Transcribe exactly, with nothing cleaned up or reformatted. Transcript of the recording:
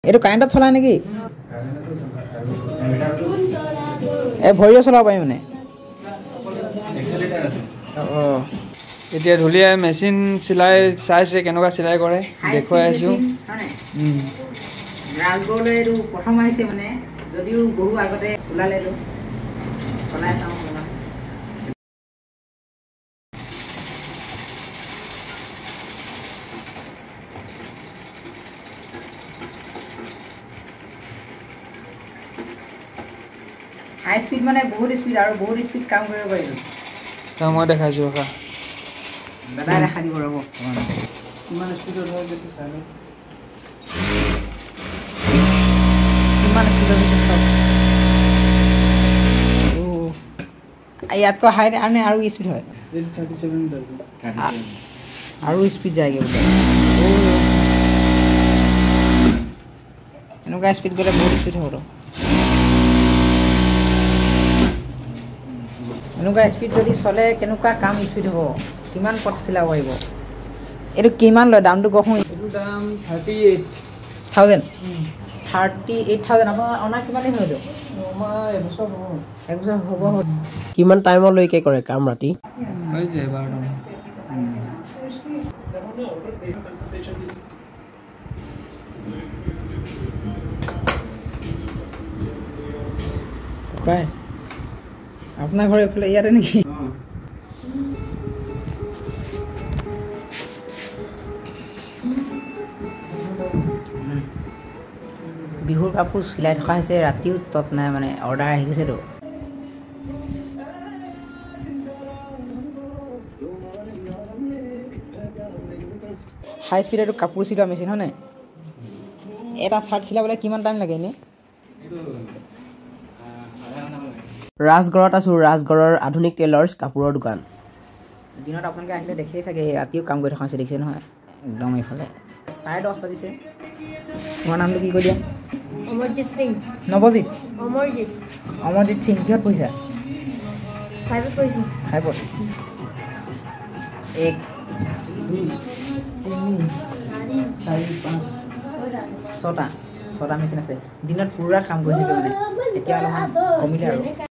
এইটো কাৰেণ্টত চলাই নেকি এই ভৰিয়ে চলাব পাৰি মানে অঁ এতিয়া ধুলিয়াই মেচিন চিলাই চাইছে কেনেকুৱা চিলাই কৰে দেখুৱাই আছোঁ ৰাজগড়লৈ এইটো প্ৰথম আহিছে মানে যদিও বহু আগতে ওলালে এইটো চলাই চাওঁ হাই স্পীড মানে বহুত স্পীড আৰু বহুত স্পীড কাম কৰিব পাৰিব তো মই দেখাইছোঁ ৰখা দাদাই দেখা দিব ৰ'ব কিমান স্পীডত হয় সেইটো চাই লওঁ কিমান স্পীডত ইয়াতকৈ হাই আনে আৰু স্পীড হয় থাৰ্টি ছেভেন আৰু স্পীড যায়গৈ বোলে এনেকুৱা স্পীড গ'লে বহুত স্পীড হ'ব এনেকুৱা স্পীড যদি চলে কেনেকুৱা কাম স্পীড হ'ব কিমান পথ চিলাব পাৰিব এইটো কিমান লয় দামটো কওকচোন এইটো দাম thirty eight thousand thirty eight thousand আপোনাৰ অনা কিমান দিন হয়তো আমাৰ এবছৰ হ'ব একবছৰ হ'ব কিমান টাইমলৈকে কৰে কাম ৰাতি হৈ যায় বাৰটা কয় আপোনাৰ ঘৰ এইফালে ইয়াতে নেকি বিহুৰ কাপোৰ চিলাই থকা হৈছে ৰাতিও তত নাই মানে অৰ্ডাৰ আহি গৈছেতো হাই স্পীডতো কাপোৰ চিলোৱা মেচিন হয় নাই এটা চাৰ্ট চিলাবলৈ কিমান টাইম লাগে এনেই ৰাজগড়ত আছোঁ ৰাজগড়ৰ আধুনিক টেইলাৰ্ছ কাপোৰৰ দোকান দিনত আপোনালোকে আহিলে দেখিয়ে চাগে ৰাতিও কাম কৰি থকা হৈছে দেখিছে নহয় একদম এইফালে চাৰে দহ বাজিছে তোমাৰ নামটো কি কৈ দিয়া অমৰজিৎ সিং নৱজিৎ অমৰজিৎ অমৰজিৎ সিং কিহত পঢ়িছা ফাইভত পঢ়িছোঁ ফাইভত এক দুই তিনি চাৰি পাঁচ ছটা ছটা মেচিন আছে দিনত পুৰা কাম কৰি থাকে মানে এতিয়া অলপমান কমিলে আৰু